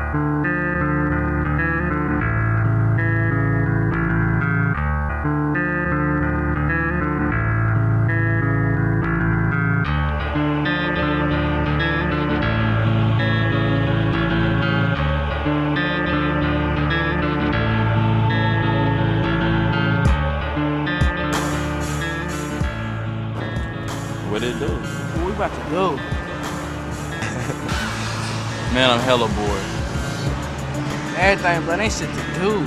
What it do? What we about to do? Man, I'm hella bored. Everything, but ain't shit to do.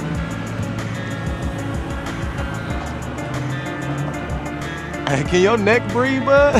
Hey, can your neck breathe, bud?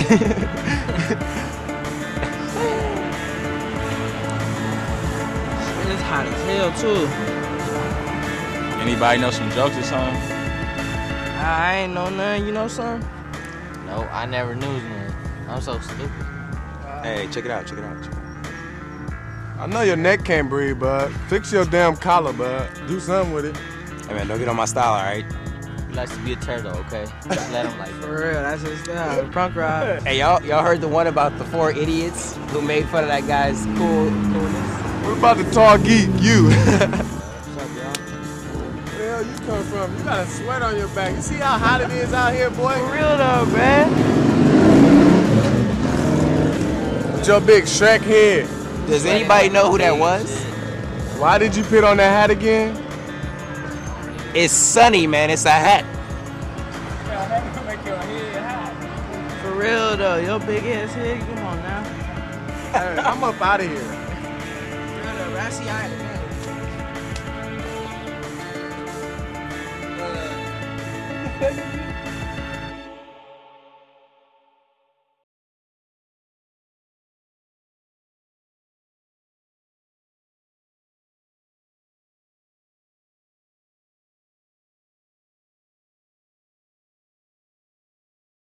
It's hot as hell too. Anybody know some jokes or something? I ain't know nothing. You know something? No, I never knew, man. I'm so stupid. Hey, check it out, check it out. I know your neck can't breathe, bud. Fix your damn collar, bud. Do something with it. Hey man, don't get on my style, all right? He likes to be a turtle, okay? Just let him like. For real, that's his style. Punk ride. Hey, y'all heard the one about the 4 idiots who made fun of that guy's coolness? We're about to target you. What's up, y'all? Where the hell you come from? You got a sweat on your back. You see how hot it is out here, boy? For real though, man. With your big Shrek head. Does anybody know who that was? Why did you put on that hat again? It's Sunny, man. It's a hat. For real though, your big ass head. Come on now. Hey, I'm up out of here. For real though, I see I You